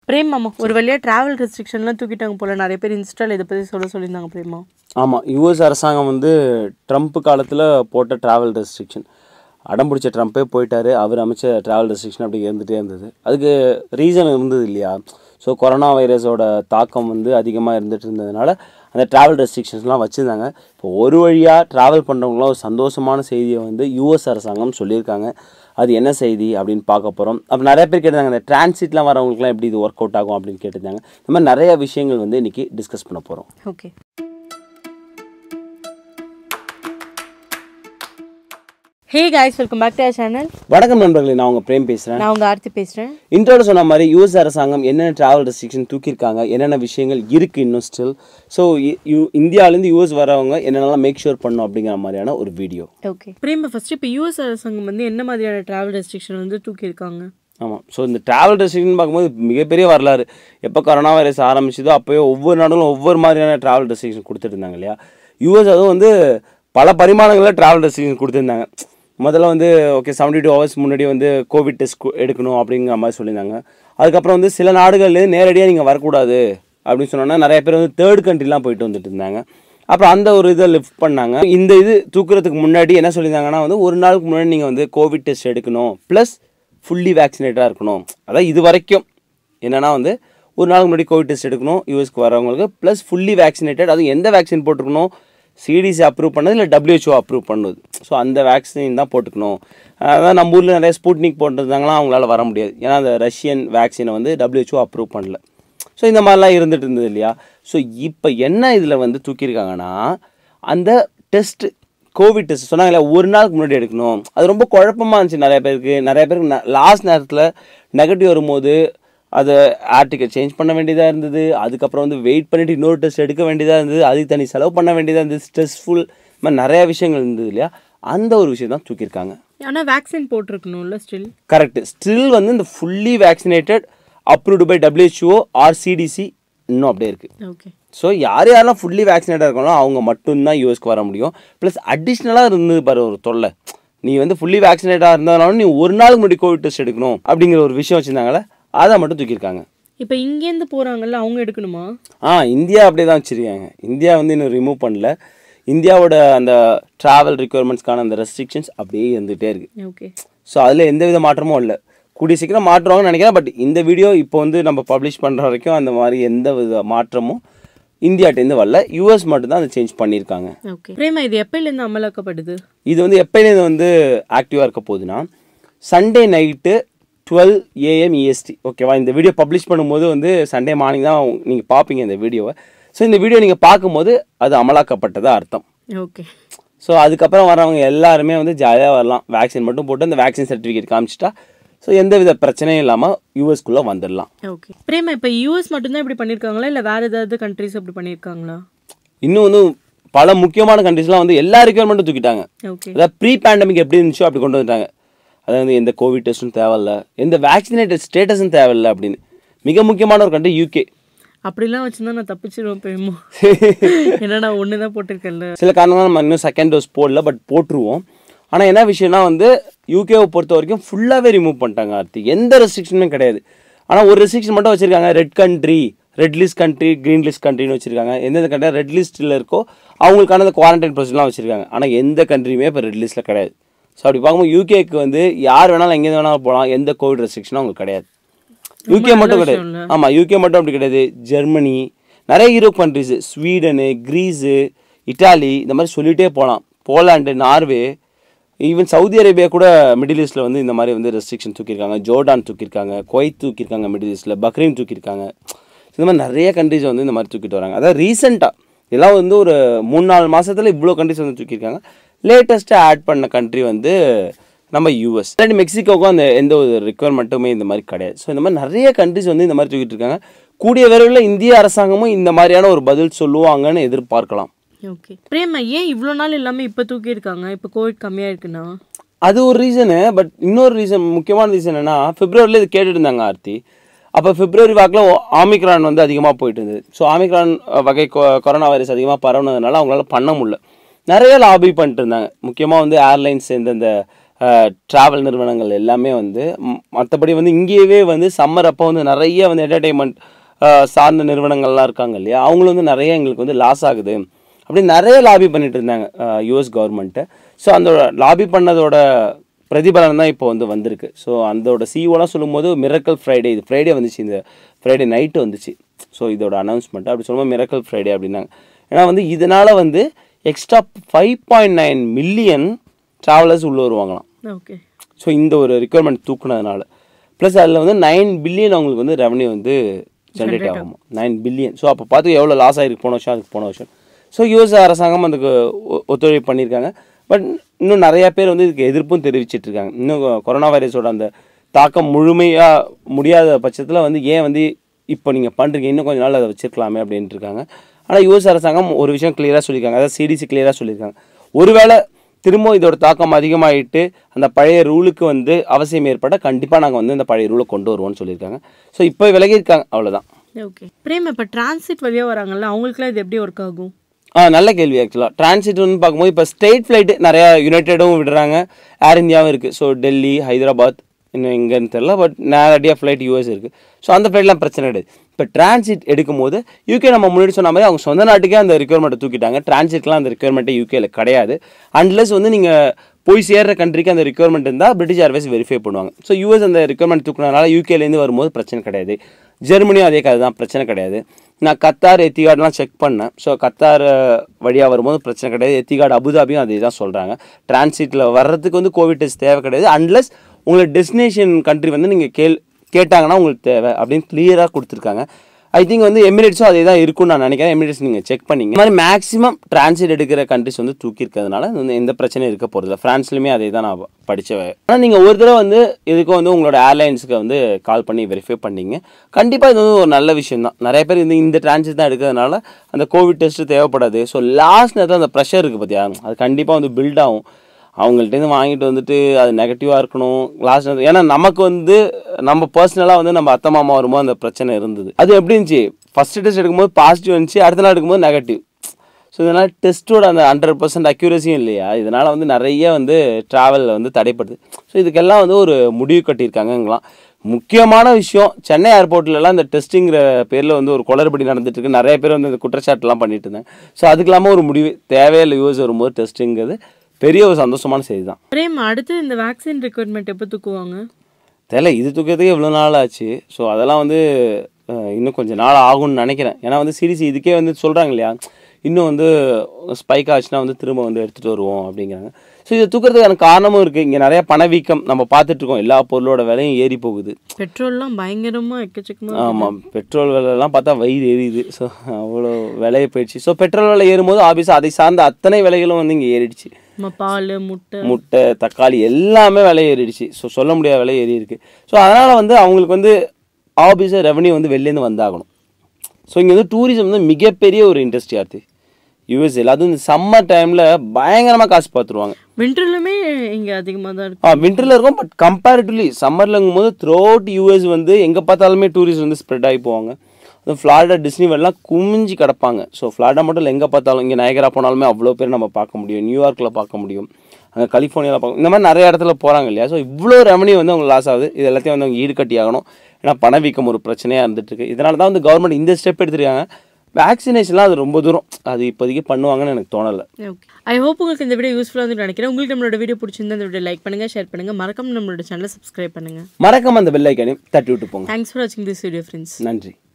பிரேமா ஒரு வழியாக ட்ராவல் ரெஸ்ட்ரிக்ஷன்லாம் தூக்கிட்டாங்க போல், நிறைய பேர் இன்ஸ்டால் இதை பற்றி சொல்லியிருந்தாங்க பிரேமா. ஆமாம், யூஎஸ் அரசாங்கம் வந்து ட்ரம்ப் காலத்தில் போட்ட ட்ராவல் ரெஸ்ட்ரிக்ஷன், அடம்பிடிச்ச ட்ரம்ப்பே போயிட்டார், அவர் அமைச்ச ட்ராவல் ரெஸ்ட்ரிக்ஷன் அப்படி இருந்துகிட்டே இருந்தது. அதுக்கு ரீசன் இருந்தது இல்லையா? ஸோ கொரோனா வைரஸோட தாக்கம் வந்து அதிகமாக இருந்துகிட்டு இருந்ததுனால அந்த ட்ராவல் ரெஸ்ட்ரிக்ஷன்ஸ்லாம் வச்சுருந்தாங்க. இப்போ ஒரு வழியாக ட்ராவல் பண்ணுறவங்களாம் ஒரு சந்தோஷமான செய்தியை வந்து யூஎஸ் அரசாங்கம் சொல்லியிருக்காங்க. அது என்ன செய்தி அப்படின்னு பார்க்க போகிறோம். அப்போ நிறைய பேர் கேட்டாங்க, இந்த டிரான்சிட்லாம் வரவங்களுக்குலாம் எப்படி இது ஒர்க் அவுட் ஆகும் அப்படின்னு கேட்டிருந்தாங்க. இந்த மாதிரி நிறைய விஷயங்கள் வந்து இன்றைக்கி டிஸ்கஸ் பண்ண போகிறோம். Okay. Hey guys, welcome back to our channel. வணக்கம் நண்பர்களே, நான் உங்கள் பிரேம் பேசுகிறேன். நான் உங்கள் ஆர்த்தி பேசுகிறேன். இன்ட்ரோட சொன்ன மாதிரி யூஎஸ் அரசாங்கம் என்னென்ன ட்ராவல் ரெஸ்ட்ரிக்ஷன் தூக்கியிருக்காங்க, என்னென்ன விஷயங்கள் இருக்குது இன்னும் ஸ்டில், ஸோ இந்தியாவிலேருந்து யூஎஸ் வரவங்க என்னென்னலாம் மேக் ஷூர் பண்ணணும் அப்படிங்கிற மாதிரியான ஒரு வீடியோ. ஓகே பிரேம், ஃபஸ்ட்டு இப்போ யூஎஸ் அரசாங்கம் வந்து என்ன மாதிரியான ட்ராவல் ரெஸ்ட்ரிக்ஷன் வந்து தூக்கியிருக்காங்க? ஆமாம், ஸோ இந்த ட்ராவல் ரெஸ்ட்ரிக்ஷன் பார்க்கும்போது மிகப்பெரிய வரலாறு. எப்போ கொரோனா வைரஸ் ஆரம்பிச்சதோ அப்போயே ஒவ்வொரு நாடுகளும் ஒவ்வொரு மாதிரியான ட்ராவல் ரெஸ்ட்ரிக்ஷன் கொடுத்துட்டு இருந்தாங்க இல்லையா? யூஎஸ் அதுவும் வந்து பல பரிமாணங்களில் ட்ராவல் ரெஸ்ட்ரிக்ஷன் கொடுத்துருந்தாங்க. முதல்ல வந்து ஓகே 72 hours முன்னாடி வந்து கோவிட் டெஸ்ட் எடுக்கணும் அப்படிங்கிற மாதிரி சொல்லியிருந்தாங்க. அதுக்கப்புறம் வந்து சில நாடுகள்லேருந்து நேரடியாக நீங்கள் வரக்கூடாது அப்படின்னு சொன்னோன்னா நிறைய பேர் வந்து தேர்ட் கண்ட்ரிலாம் போயிட்டு வந்துட்டு இருந்தாங்க. அப்புறம் அந்த ஒரு இதை லிஃப்ட் பண்ணாங்க. இந்த இது தூக்குறதுக்கு முன்னாடி என்ன சொல்லியிருந்தாங்கன்னா வந்து ஒரு நாளுக்கு முன்னாடி நீங்கள் வந்து கோவிட் டெஸ்ட் எடுக்கணும், ப்ளஸ் ஃபுல்லி வேக்சினேட்டடாக இருக்கணும். அதான் இது வரைக்கும் என்னென்னா வந்து ஒரு நாளுக்கு முன்னாடி கோவிட் டெஸ்ட் எடுக்கணும் யூஎஸ்க்கு வரவங்களுக்கு, ப்ளஸ் ஃபுல்லி வேக்சினேட்டட். அதுவும் எந்த வேக்சின் போட்டுருக்கணும்? சிடிசி அப்ரூவ் பண்ணது இல்லை WHO அப்ரூவ் பண்ணுது. ஸோ அந்த வேக்சின் தான் போட்டுக்கணும். அதான் நம்ம ஊரில் நிறைய ஸ்பூட்னிக் போட்டிருந்தாங்களாம், அவங்களால வர முடியாது. ஏன்னா அந்த ரஷ்யன் வேக்சினை வந்து WHO அப்ரூவ் பண்ணல. ஸோ இந்த மாதிரிலாம் இருந்துகிட்டு இருந்தது இல்லையா? ஸோ இப்போ என்ன இதில் வந்து தூக்கியிருக்காங்கன்னா, அந்த டெஸ்ட்டு கோவிட் டெஸ்ட் சொன்னாங்களே ஒரு நாளுக்கு முன்னாடி எடுக்கணும். அது ரொம்ப குழப்பமாக இருந்துச்சு நிறைய பேருக்கு லாஸ்ட் நேரத்தில் நெகட்டிவ் வரும்போது அதை ஏர் டிக்கெட் சேஞ்ச் பண்ண வேண்டியதாக இருந்தது. அதுக்கப்புறம் வந்து வெயிட் பண்ணிவிட்டு இன்னொரு டெஸ்ட் எடுக்க வேண்டியதாக இருந்தது. அதுக்கு தனி செலவு பண்ண வேண்டியதாக இருந்தது. ஸ்ட்ரெஸ்ஃபுல், இந்த மாதிரி நிறையா விஷயங்கள் இருந்தது இல்லையா? அந்த ஒரு விஷயம் தான் தூக்கியிருக்காங்க. ஆனால் வேக்சின் போட்டிருக்கணும்ல ஸ்டில். கரெக்டு, ஸ்டில் வந்து இந்த fully vaccinated approved by WHO or CDC இன்னும் அப்படியே இருக்குது. ஓகே. ஸோ யாரெல்லாம் ஃபுல்லி வேக்சினேட்டாக இருக்கணும் அவங்க மட்டும்தான் யூஎஸ்க்கு வர முடியும். ப்ளஸ் அடிஷ்னலாக இருந்தது பாரு ஒரு தொல்லை, நீ வந்து ஃபுல்லி வேக்சினேட்டாக இருந்தாலும் நீ ஒரு நாளுக்கு முன்னாடி கோவிட் டெஸ்ட் எடுக்கணும் அப்படிங்கிற ஒரு விஷயம் வச்சுருந்தாங்களே, அதை மட்டும் தூக்கியிருக்காங்க. இப்போ இங்கேருந்து போகிறாங்கல்ல, அவங்க எடுக்கணுமா? இந்தியா அப்படியே தான் வச்சுருக்காங்க. இந்தியா வந்து இன்னும் ரிமூவ் பண்ணல. இந்தியாவோட அந்த ட்ராவல் ரிக்வயர்மெண்ட்ஸ்க்கான அந்த ரெஸ்ட்ரிக்ஷன்ஸ் அப்படியே இருந்துகிட்டே இருக்குது. ஓகே. ஸோ அதில் எந்த வித மாற்றமும் இல்லை. கூடிய சீக்கிரம் மாற்றுவாங்கன்னு நினைக்கிறேன். பட் இந்த வீடியோ இப்போ வந்து நம்ம பப்ளிஷ் பண்ணுற வரைக்கும் அந்த மாதிரி எந்த வித மாற்றமும் இந்தியாட்டேருந்து வரல. யூஎஸ் மட்டும்தான் அதை சேஞ்ச் பண்ணியிருக்காங்க. ஓகே பிரேமா, இது எப்போலேருந்து அமலாக்கப்படுது? இது வந்து எப்போலேருந்து வந்து ஆக்டிவாக இருக்க போகுதுன்னா, சண்டே நைட்டு 12 AM EST. ஓகேவா? இந்த வீடியோ பப்ளிஷ் பண்ணும்போது வந்து சண்டே மார்னிங் தான் நீங்கள் பார்ப்பீங்க இந்த வீடியோவை. ஸோ இந்த வீடியோ நீங்கள் பார்க்கும்போது அது அமலாக்கப்பட்டதாக அர்த்தம். ஓகே. ஸோ அதுக்கப்புறம் வரவங்க எல்லாருமே வந்து ஜாலியாக வரலாம். வேக்சின் மட்டும் போட்டு அந்த வேக்சின் சர்டிஃபிகேட் காமிச்சிட்டா ஸோ எந்த வித பிரச்சனையும் இல்லாமல் யூஎஸ்குள்ளே வந்துடலாம். ஓகே பிரேமா, இப்போ யூஎஸ் மட்டும்தான் இப்படி பண்ணியிருக்காங்களா இல்லை வேறு ஏதாவது கண்ட்ரிஸ் அப்படி பண்ணியிருக்காங்களா? இன்னும் வந்து பல முக்கியமான கண்ட்ரிஸ்லாம் வந்து எல்லா ரிக்வயர்மெண்ட்டும் தூக்கிட்டாங்க. ஓகே. அதாவது ப்ரீ பேண்டமிக் எப்படி இருந்துச்சோ அப்படி கொண்டு வந்துட்டாங்க. அதாவது எந்த கோவிட் டெஸ்ட்டும் தேவையில்ல, எந்த வேக்சினேட்டட் ஸ்டேட்டஸும் தேவையில்லை அப்படின்னு. மிக முக்கியமான ஒரு கண்ட்ரி UK. அப்படிலாம் வச்சுருந்தா நான் தப்பிச்சிருவேன் பிரேமா. என்னடா ஒன்று தான் போட்டிருக்கேன்ல. சில காரணங்கள் நம்ம இன்னும் செகண்ட் டோஸ் போடல, பட் போட்டுருவோம். ஆனால் என்ன விஷயம்னா வந்து UKவை பொறுத்த வரைக்கும் ஃபுல்லாகவே ரிமூவ் பண்ணிட்டாங்க ஆர்த்தி. எந்த ரெஸ்ட்ரிக்ஷனுமே கிடையாது. ஆனால் ஒரு ரெஸ்ட்ரிக்ஷன் மட்டும் வச்சுருக்காங்க. Red country, red list country, green list கண்ட்ரின்னு வச்சுருக்காங்க. எந்தெந்த கண்ட்ரி ரெட் லிஸ்ட்டில் இருக்கோ அவங்களுக்கான அந்த குவாரண்டைன் ப்ரொசீஜர்லாம் வச்சுருக்காங்க. ஆனால் எந்த கண்ட்ரியுமே இப்போ ரெட் லிஸ்ட்டில் கிடையாது. ஸோ அப்படி பார்க்கும்போது UKக்கு வந்து யார் வேணாலும் எங்கேருந்து வேணாலும் போகலாம். எந்த கோவிட் ரெஸ்ட்ரிக்ஷனும் அவங்களுக்கு கிடையாது. UK மட்டும் கிடையாது. ஆமாம், UK மட்டும் அப்படி கிடையாது. ஜெர்மனி, நிறைய Europe countries, Sweden, Greece, Italy, இந்த மாதிரி சொல்லிகிட்டே போகலாம். Poland, Norway, even Saudi Arabia கூட மிடில் ஈஸ்ட்டில் வந்து இந்த மாதிரி வந்து ரெஸ்ட்ரிக்ஷன் தூக்கியிருக்காங்க. ஜோர்டான் தூக்கியிருக்காங்க, குவைத் தூக்கியிருக்காங்க, மிடில் ஈஸ்ட்டில் பக்ரைன் தூக்கியிருக்காங்க. இந்த மாதிரி நிறைய கண்ட்ரிஸ் வந்து இந்த மாதிரி தூக்கிட்டு வராங்க. அதாவது ரீசெண்டாக இதெல்லாம் வந்து ஒரு 3-4 மாதத்தில் இவ்வளோ கண்ட்ரிஸ் வந்து தூக்கியிருக்காங்க. லேட்டஸ்ட்டாக ஆட் பண்ண கண்ட்ரி வந்து நம்ம US. இல்லாட்டி மெக்சிகோவுக்கும் அந்த எந்த ஒரு ரிக்வயர்மெண்ட்டுமே இந்த மாதிரி கிடையாது. ஸோ இந்த மாதிரி நிறைய கண்ட்ரிஸ் வந்து இந்த மாதிரி தூக்கிட்டு இருக்காங்க. கூடிய விரைவில் இந்திய அரசாங்கமும் இந்த மாதிரியான ஒரு பதில் சொல்லுவாங்கன்னு எதிர்பார்க்கலாம். ஓகே பிரேமா, ஏன் இவ்வளோ நாள் இல்லாமல் இப்போ தூக்கியிருக்காங்க? இப்போ கோவிட் கம்மியாக இருக்குன்னா அது ஒரு ரீசனு. பட் இன்னொரு ரீசன், முக்கியமான ரீசன் என்னென்னா, பிப்ரவரியில் இது கேட்டுட்டு இருந்தாங்க ஆர்த்தி. அப்போ பிப்ரவரி வாக்கில் ஆமிக்ரான் வந்து அதிகமாக போயிட்டு இருந்தது. ஸோ ஆமிக்ரான் வகை கொரோனா வைரஸ் அதிகமாக பரவுனதுனால அவங்களால பண்ண முடியல. நிறைய லாபி பண்ணிட்டு இருந்தாங்க. முக்கியமாக வந்து ஏர்லைன்ஸ், இந்த ட்ராவல் நிறுவனங்கள் எல்லாமே வந்து மற்றபடி வந்து இங்கேயே வந்து சம்மர் அப்போ வந்து நிறைய வந்து என்டர்டெயின்மெண்ட் சார்ந்த நிறுவனங்கள்லாம் இருக்காங்க இல்லையா, அவங்களும் வந்து நிறைய எங்களுக்கு வந்து லாஸ் ஆகுது அப்படின்னு நிறைய லாபி பண்ணிட்டு இருந்தாங்க யூஎஸ் கவர்மெண்ட்டு. ஸோ அந்த லாபி பண்ணதோட பிரதிபலன் தான் இப்போ வந்து வந்திருக்கு. ஸோ அதோட சிஓலாம் சொல்லும்போது மிரக்கல் ஃப்ரைடே, இது ஃப்ரைடே வந்துச்சு, இந்த ஃப்ரைடே நைட்டு வந்துச்சு. ஸோ இதோட அனௌன்ஸ்மெண்ட் அப்படி சொல்லும்போது மிரக்கல் ஃப்ரைடே அப்படின்னாங்க. ஏன்னா வந்து இதனால் வந்து எக்ஸ்ட்ரா 5.9 மில்லியன் ட்ராவலர்ஸ் உள்ளே வருவாங்களாம். ஓகே. ஸோ இந்த ஒரு ரிக்வயர்மெண்ட் தூக்குனதுனால ப்ளஸ் அதில் வந்து 9 பில்லியன் அவங்களுக்கு வந்து ரெவன்யூ வந்து ஜென்ரேட் ஆகும். 9 பில்லியன். ஸோ அப்போ பார்த்து எவ்வளோ லாஸ் ஆகிருக்கு போன வருஷம், அதுக்கு போன வருஷம். ஸோ யூஎஸ் அரசாங்கம் அதுக்கு ஒத்துழைப்பு பண்ணியிருக்காங்க. பட் இன்னும் நிறையா பேர் வந்து இதுக்கு எதிர்ப்பும் தெரிவிச்சிட்டு இருக்காங்க. இன்னும் கொரோனா வைரஸோட அந்த தாக்கம் முழுமையாக முடியாத பட்சத்தில் வந்து ஏன் வந்து இப்போ நீங்கள் பண்ணுறீங்க, இன்னும் கொஞ்சம் நாள் அதை வச்சுருக்கலாமே அப்படின்ட்டு இருக்காங்க. ஆனால் யூஎஸ் அரசாங்கம் ஒரு விஷயம் கிளியராக சொல்லியிருக்காங்க, அதாவது சிடிசி கிளியராக சொல்லியிருக்காங்க, ஒருவேளை திரும்ப இதோட தாக்கம் அதிகமாகிட்டு அந்த பழைய ரூலுக்கு வந்து அவசியம் ஏற்பட்டால் கண்டிப்பாக நாங்கள் வந்து இந்த பழைய ரூலை கொண்டு வருவோம்னு சொல்லியிருக்காங்க. ஸோ இப்போ விலகியிருக்காங்க, அவ்வளோதான். ஓகே. பிரேம், இப்போ டிரான்சிட் வழியாக வராங்கல்ல, அவங்களுக்குலாம் இது எப்படி ஒர்க் ஆகும்? நல்ல கேள்வி. ஆக்சுவலாக டிரான்சிட் வந்து பார்க்கும்போது இப்போ ஸ்டேட் ஃப்ளைட்டு நிறையா யுனைடெடும் விடுறாங்க, ஏர் இந்தியாவும் இருக்குது. ஸோ டெல்லி, ஹைதராபாத், இன்னும் எங்கேன்னு தெரில, பட் நேரடியாக ஃப்ளைட் யூஎஸ் இருக்குது. ஸோ அந்த ஃப்ளைட்லாம் பிரச்சனை கிடையாது. இப்போ டிரான்சிட் எடுக்கும்போது யூகே நம்ம முன்னாடி சொன்ன மாதிரி அவங்க சொந்த நாட்டுக்கே அந்த ரிக்வயர்மெண்ட்டை தூக்கிட்டாங்க. டிரான்சிட்லாம் அந்த ரிக்வயர்மெண்ட்டே யூகேல கிடையாது. அன்லெஸ் வந்து நீங்கள் போய் சேர்ற கண்ட்ரிக்கு அந்த ரிக்வயர்மெண்ட் இருந்தால் பிரிட்டிஷ் ஏர்வேஸ் வெரிஃபை பண்ணுவாங்க. ஸோ யூஎஸ் அந்த ரிக்வயர்மெண்ட் தூக்கினதுனால யூகேலேருந்து வரும்போது பிரச்சனை கிடையாது. ஜெர்மனியும் அதே கதை தான், பிரச்சனை கிடையாது. நான் கத்தார், எத்திகார்ட்லாம் செக் பண்ணேன். ஸோ கத்தார் வழியாக வரும்போது பிரச்சனை கிடையாது. எத்திகார்டு, அபுதாபியும் அதே தான் சொல்கிறாங்க. டிரான்சிட்டில் வர்றதுக்கு வந்து கோவிட் டெஸ்ட் தேவை கிடையாது. அன்லெஸ் உங்களோட டெஸ்டினேஷன் கண்ட்ரி வந்து நீங்கள் கேட்டாங்கன்னா உங்களுக்கு தேவை அப்படின்னு கிளியராக கொடுத்துருக்காங்க. ஐ திங்க் வந்து எமிரேட்ஸும் அதே தான் இருக்கும்னு நான் நினைக்கிறேன். எமிரேட்ஸ் நீங்கள் செக் பண்ணிங்க. இந்த மாதிரி மேக்ஸிமம் டிரான்சிட் எடுக்கிற கண்ட்ரிஸ் வந்து தூக்கியிருக்கிறதுனால வந்து எந்த பிரச்சனையும் இருக்க போகிறதில்ல. ஃப்ரான்ஸ்லையுமே அதே தான் நான் படித்தேன். ஆனால் நீங்கள் ஒரு தடவை வந்து இதுக்கும் வந்து உங்களோட ஏர்லைன்ஸுக்கு வந்து கால் பண்ணி வெரிஃபை பண்ணிங்க. கண்டிப்பாக இது வந்து ஒரு நல்ல விஷயம் தான். நிறைய பேர் இந்த டிரான்சிட் தான் எடுக்கிறதுனால அந்த கோவிட் டெஸ்ட்டு தேவைப்படாது. ஸோ லாஸ்ட் நேரத்தில் அந்த ப்ரெஷர் இருக்குது பார்த்தியா, அது கண்டிப்பாக வந்து பில்ட் ஆகும். அவங்கள்ட்டேருந்து வாங்கிட்டு வந்துட்டு அது நெகட்டிவாக இருக்கணும் லாஸ்ட் நேரத்தில். ஏன்னா நமக்கு வந்து நம்ம பர்சனலாக வந்து நம்ம அத்தை மாமா வரும்போது அந்த பிரச்சனை இருந்தது. அது எப்படி இருந்துச்சு, ஃபஸ்ட்டு டெஸ்ட் எடுக்கும்போது பாசிட்டிவ் இருந்துச்சு, அடுத்த நாள் எடுக்கும்போது நெகட்டிவ். ஸோ இதனால் டெஸ்ட்டோட அந்த 100% அக்யூரஸியும் இல்லையா, இதனால் வந்து நிறைய வந்து ட்ராவலில் வந்து தடைப்படுது. ஸோ இதுக்கெல்லாம் வந்து ஒரு முடிவு கட்டியிருக்காங்கங்களாம். முக்கியமான விஷயம், சென்னை ஏர்போர்ட்லலாம் இந்த டெஸ்ட்டுங்கிற பேரில் வந்து ஒரு குளறுபடி நடந்துட்டு இருக்கு. நிறைய பேர் வந்து இந்த குற்றச்சாட்டுலாம் பண்ணிட்டு இருந்தாங்க. ஸோ அதுக்கு இல்லாமல் ஒரு முடிவு தேவையில்லை, யூஎஸ் வரும்போது டெஸ்ட்டுங்கிறது பெரிய ஒரு சந்தோஷமான செய்தி தான். பிரேம், அடுத்து இந்த வேக்சின் ரிக்வயர்மெண்ட் எப்போ தூக்குவாங்க தெரியல. இது தூக்கிறதுக்கு எவ்வளோ நாள் ஆச்சு. ஸோ அதெல்லாம் வந்து இன்னும் கொஞ்சம் நாள் ஆகும்னு நினைக்கிறேன். ஏன்னா வந்து சிடிசி இதுக்கே வந்து சொல்கிறாங்க இல்லையா, இன்னும் வந்து ஸ்பைக் ஆச்சுன்னா வந்து திரும்ப வந்து எடுத்துகிட்டு வருவோம் அப்படிங்கிறாங்க. ஸோ இதை தூக்கிறதுக்கான காரணமும் இருக்குது. இங்கே நிறைய பணவீக்கம் நம்ம பார்த்துட்ருக்கோம். எல்லா பொருளோட விலையும் ஏறி போகுது. பெட்ரோல்லாம் பயங்கரமாக எக்கச்சக்கமாக. ஆமாம், பெட்ரோல் விலைலாம் பார்த்தா வயிறு எரியுது. ஸோ அவ்வளோ விலையை போயிடுச்சு. ஸோ பெட்ரோல் விலை ஏறும்போது ஆபியஸாக அதை சார்ந்த அத்தனை விலைகளும் வந்து இங்கே ஏறிடுச்சு. பால், முட்டை, தக்காளி எல்லாமே விலை ஏறிடுச்சு. ஸோ சொல்ல முடியாத விலை ஏறி இருக்குது. ஸோ அதனால் வந்து அவங்களுக்கு வந்து ஆபியஸாக ரெவன்யூ வந்து வெளிலேருந்து வந்தாகணும். ஸோ இங்கே வந்து டூரிசம் வந்து மிகப்பெரிய ஒரு இண்டஸ்ட்ரி ஆகுது யூஎஸ்ஏல. அதுவும் இந்த சம்மர் டைமில் பயங்கரமாக காசு பார்த்துருவாங்க. விண்டர்லுமே இங்கே அதிகமாக தான் இருக்கும். விண்டரில் இருக்கும். பட் கம்பேரிட்டிவ்லி சம்மர்லங்கும் போது த்ரூ அவுட் யூஎஸ் வந்து எங்கே பார்த்தாலுமே டூரிஸ்ட் வந்து ஸ்ப்ரெட் ஆகி போவாங்க. அதுவும் ஃப்ளாரிடா, டிஸ்னி வேர்ல்ட்லாம் குமிஞ்சு கிடப்பாங்க. ஸோ ஃப்ளாரிடா மட்டும் இல்லை, எங்கே பார்த்தாலும் இங்கே நயகரா போனாலுமே அவ்வளோ பேர் நம்ம பார்க்க முடியும். நியூயார்க்கில் பார்க்க முடியும், அங்கே கலிஃபோர்னியாவில் பார்க்க, இந்த மாதிரி நிறைய இடத்துல போகிறாங்க இல்லையா. ஸோ இவ்வளோ ரெவன்யூ வந்து அவங்க லாஸ் ஆகுது. இது எல்லாத்தையும் வந்து அவங்க ஈடுகட்டி ஆகணும். ஏன்னா பணவீக்கம் ஒரு பிரச்சனையாக இருந்துகிட்ருக்கு. இதனால தான் வந்து கவர்மெண்ட் இந்த ஸ்டெப் எடுத்துருக்காங்க. வேக்சினேஷன்லாம் அது ரொம்ப தூரம் அது இப்போதைக்கு பண்ணுவாங்கன்னு எனக்கு தோணலை. ஓகே, ஐ ஹோப் உங்களுக்கு இந்த வீடியோ யூஸ்ஃபுல்லாக வந்து நினைக்கிறேன். உங்களுக்கு நம்மளோட வீடியோ பிடிச்சிருந்தா இந்த வீடியோ லைக் பண்ணுங்கள், ஷேர் பண்ணுங்கள், மறக்காம நம்மளோட சேனலை சப்ஸ்கிரைப் பண்ணுங்கள், மறக்காம அந்த பெல் ஐக்கானையும் தட்டி விட்டு போங்க. தேங்க்ஸ் ஃபார் வாட்சிங் திஸ் வீடியோ ஃப்ரெண்ட்ஸ். நன்றி.